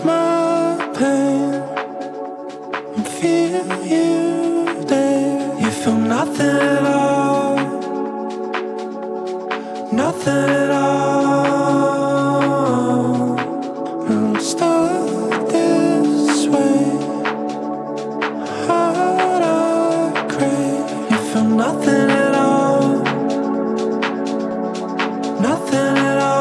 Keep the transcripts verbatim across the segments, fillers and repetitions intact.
ease my pain and feel you there. You feel nothing at all, nothing at all. I'm stuck this way, heart I crave. You feel nothing at all, nothing at all.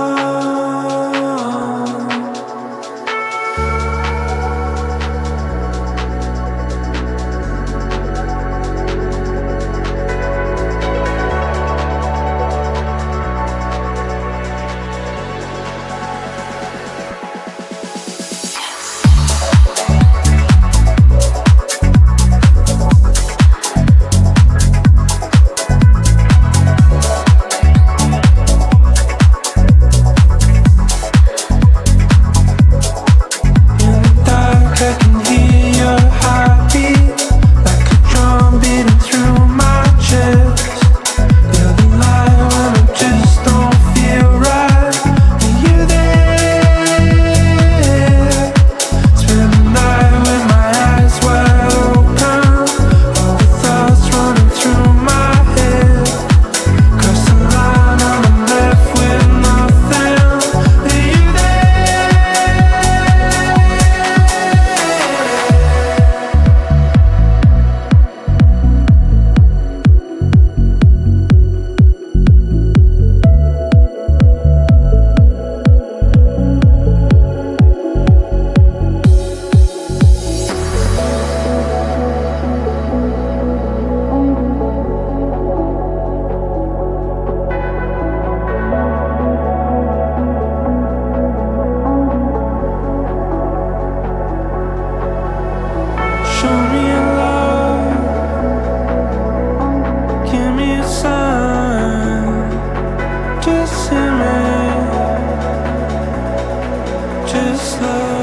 Show me a love, give me a sign. Just see me, just love.